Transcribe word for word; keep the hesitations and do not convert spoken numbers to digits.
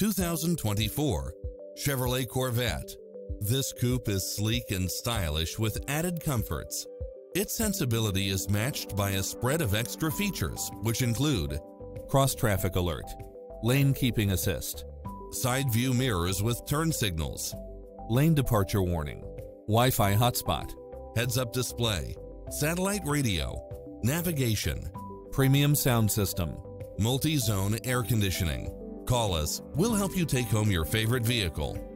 two thousand twenty-four Chevrolet Corvette. This coupe is sleek and stylish with added comforts. Its sensibility is matched by a spread of extra features, which include cross-traffic alert, lane keeping assist, side view mirrors with turn signals, lane departure warning, Wi-Fi hotspot, heads-up display, satellite radio, navigation, premium sound system, multi-zone air conditioning. Call us, we'll help you take home your favorite vehicle.